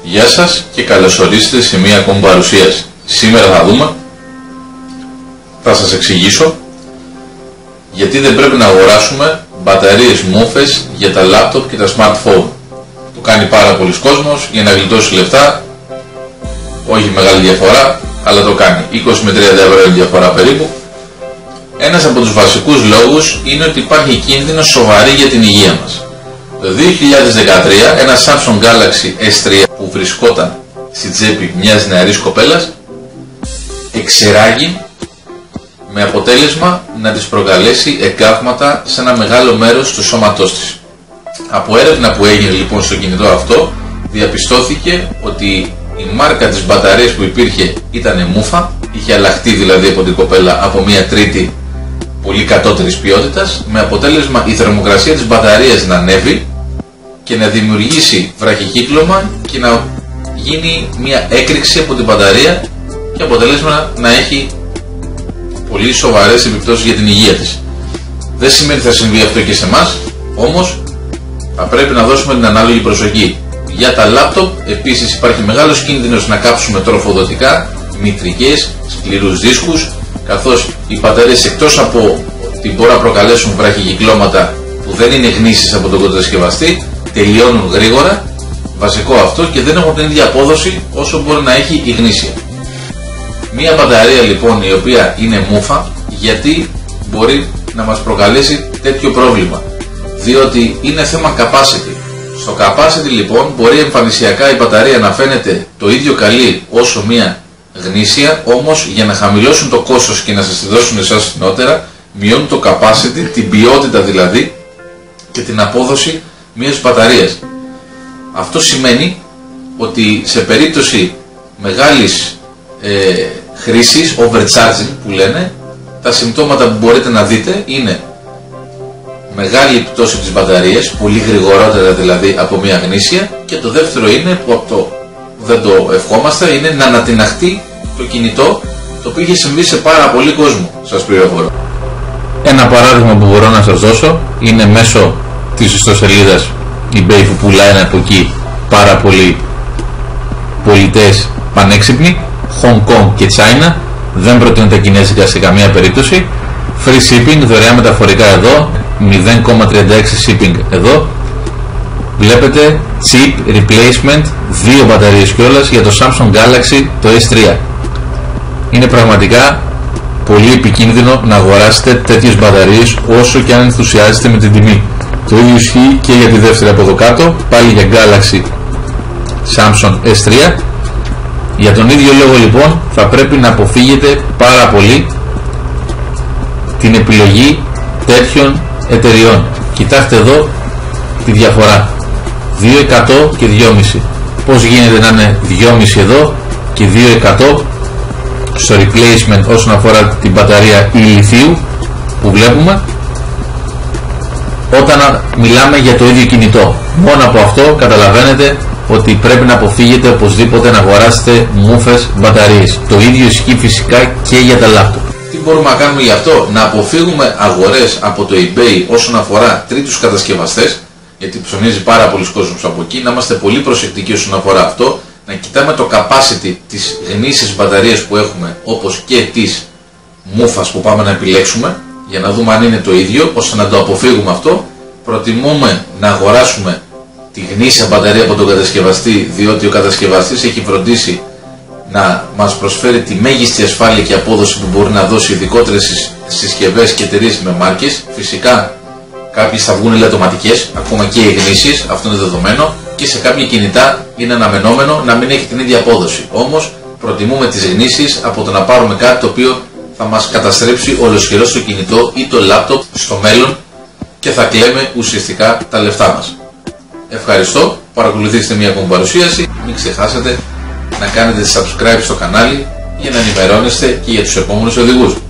Γεια σας και καλώς ορίσατε σε μία ακόμη παρουσίαση. Σήμερα θα σας εξηγήσω γιατί δεν πρέπει να αγοράσουμε μπαταρίες μούφες για τα λάπτοπ και τα smartphone. Το κάνει πάρα πολλοί κόσμος για να γλιτώσει λεφτά, όχι μεγάλη διαφορά, αλλά το κάνει. 20 με 30 ευρώ είναι διαφορά περίπου. Ένας από τους βασικούς λόγους είναι ότι υπάρχει κίνδυνος σοβαρή για την υγεία μας. Το 2013 ένα Samsung Galaxy S3 που βρισκόταν στη τσέπη μιας νεαρής κοπέλας εξεράγει με αποτέλεσμα να της προκαλέσει εγκάβματα σε ένα μεγάλο μέρος του σώματός της. Από έρευνα που έγινε λοιπόν στο κινητό αυτό διαπιστώθηκε ότι η μάρκα της μπαταρίας που υπήρχε ήταν μούφα, είχε αλλάχτεί δηλαδή από την κοπέλα από μια τρίτη πολύ κατώτερης ποιότητας, με αποτέλεσμα η θερμοκρασία της μπαταρίας να ανέβει και να δημιουργήσει βραχικύκλωμα και να γίνει μια έκρηξη από την μπαταρία και αποτέλεσμα να έχει πολύ σοβαρές επιπτώσεις για την υγεία της. Δεν σημαίνει ότι θα συμβεί αυτό και σε εμάς, όμως θα πρέπει να δώσουμε την ανάλογη προσοχή. Για τα λάπτοπ επίσης υπάρχει μεγάλος κίνδυνος να κάψουμε τροφοδοτικά, μητρικές, σκληρούς δίσκους, καθώς οι μπαταρίες εκτός από ότι μπορούν να προκαλέσουν βραχικυκλώματα που δεν είναι γνήσιες από τον κατασκευαστή, τελειώνουν γρήγορα, βασικό αυτό, και δεν έχουν την ίδια απόδοση όσο μπορεί να έχει η γνήσια. Μία μπαταρία λοιπόν η οποία είναι μούφα, γιατί μπορεί να μας προκαλέσει τέτοιο πρόβλημα? Διότι είναι θέμα capacity. Στο capacity λοιπόν μπορεί εμφανισιακά η μπαταρία να φαίνεται το ίδιο καλή όσο μία γνήσια, όμως για να χαμηλώσουν το κόστος και να σας τη δώσουν εσάς φθηνότερα, μειώνουν το capacity, την ποιότητα δηλαδή και την απόδοση μιας μπαταρίας. Αυτό σημαίνει ότι σε περίπτωση μεγάλης χρήσης, overcharging που λένε, τα συμπτώματα που μπορείτε να δείτε είναι μεγάλη πτώση της μπαταρίας, πολύ γρηγορότερα δηλαδή από μια γνήσια, και το δεύτερο είναι που δεν το ευχόμαστε, είναι να ανατιναχτεί το κινητό, το οποίο είχε συμβεί σε πάρα πολύ κόσμο, σας πληροφορώ. Ένα παράδειγμα που μπορώ να σας δώσω είναι μέσω της ιστοσελίδας eBay που πουλάει από εκεί πάρα πολλοί πολιτές πανέξυπνοι, Hong Kong και China, δεν προτείνουν τα κινέζικα σε καμία περίπτωση, free shipping, δωρεάν μεταφορικά εδώ, 0,36 shipping εδώ. Βλέπετε chip replacement, 2 μπαταρίες κιόλας για το Samsung Galaxy το S3. Είναι πραγματικά πολύ επικίνδυνο να αγοράσετε τέτοιες μπαταρίες όσο και αν ενθουσιάζεστε με την τιμή. Το ίδιο ισχύει και για τη δεύτερη από εδώ κάτω, πάλι για Galaxy Samsung S3. Για τον ίδιο λόγο λοιπόν θα πρέπει να αποφύγετε πάρα πολύ την επιλογή τέτοιων εταιριών. Κοιτάξτε εδώ τη διαφορά, 2% και 2,5. Πώς γίνεται να είναι 2,5 εδώ και 2% στο replacement όσον αφορά την μπαταρία ηλιθίου που βλέπουμε, όταν μιλάμε για το ίδιο κινητό? Μόνο από αυτό καταλαβαίνετε ότι πρέπει να αποφύγετε οπωσδήποτε να αγοράσετε μούφες μπαταρίες. Το ίδιο ισχύει φυσικά και για τα λάπτοπ. Τι μπορούμε να κάνουμε γι' αυτό? Να αποφύγουμε αγορές από το eBay όσον αφορά τρίτους κατασκευαστές, γιατί ψωνίζει πάρα πολλοί κόσμος από εκεί. Να είμαστε πολύ προσεκτικοί όσον αφορά αυτό, να κοιτάμε το capacity της γνήσιας μπαταρίας που έχουμε, όπως και της μούφας που πάμε να επιλέξουμε, για να δούμε αν είναι το ίδιο, ώστε να το αποφύγουμε αυτό. Προτιμούμε να αγοράσουμε τη γνήσια μπαταρία από τον κατασκευαστή, διότι ο κατασκευαστής έχει φροντίσει να μας προσφέρει τη μέγιστη ασφάλεια και απόδοση που μπορεί να δώσει ειδικότερες συσκευές και εταιρείες με μάρκες. Φυσικά κάποιες θα βγουν ελαττωματικές, ακόμα και οι γνήσιες, αυτό είναι δεδομένο, και σε κάποια κινητά είναι αναμενόμενο να μην έχει την ίδια απόδοση. Όμως προτιμούμε τις γνήσιες από το να πάρουμε κάτι το οποίο θα μας καταστρέψει ολοσχερώς το κινητό ή το λάπτοπ στο μέλλον και θα κλαίμε ουσιαστικά τα λεφτά μας. Ευχαριστώ, παρακολουθήστε μια ακόμη παρουσίαση, μην ξεχάσετε να κάνετε subscribe στο κανάλι για να ενημερώνεστε και για τους επόμενους οδηγούς.